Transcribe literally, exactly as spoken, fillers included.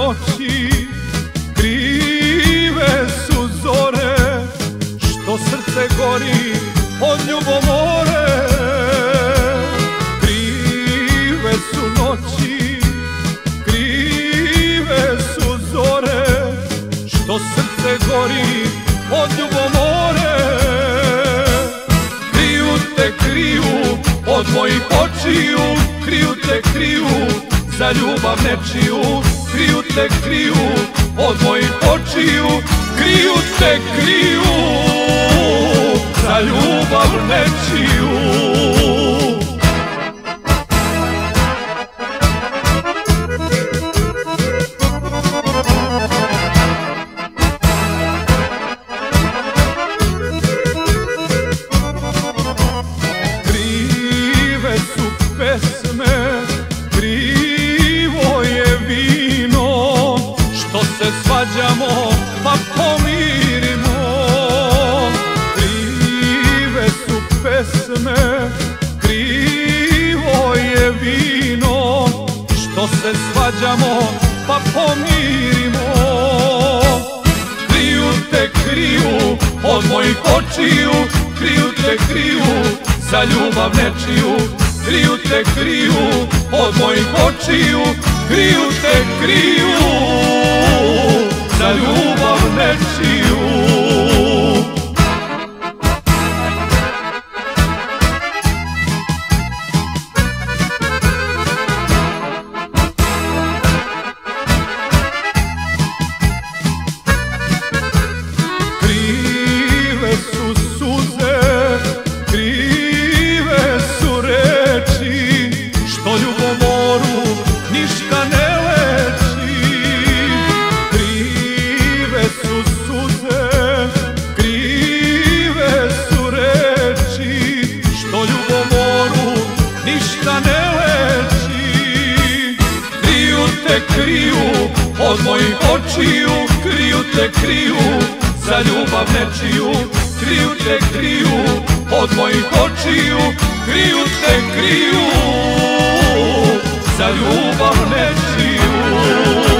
noći, krive su zore, što srce gori od ljubomore. Krive su noći, krive su zore, što srce gori od ljubomore. Kriju te, kriju od mojih očiju, kriju te, kriju za ljubav nečiju. Kriju te, kriju od mojih očiju, kriju te, kriju za ljubav nečiju. Krive su pesme, krivo je vino, što se svađamo pa pomirimo. Krive su pesme, krivo je vino, što se svađamo pa pomirimo. Kriju te, kriju od mojih očiju, kriju te, kriju za ljubav nečiju. Kriju te, kriju od mojih očiju, kriju te, kriju za ljubav nečiju. Krive su suze, krive su reči, što ljubomoru ništa ne leči. Krive su suze, krive su reči, što ljubomoru ništa ne leči. Kriju te, kriju od mojih očiju, kriju te, kriju za ljubav nečiju. Kriju te, kriju od mojih očiju, kriju te, kriju za ljubav nečiju.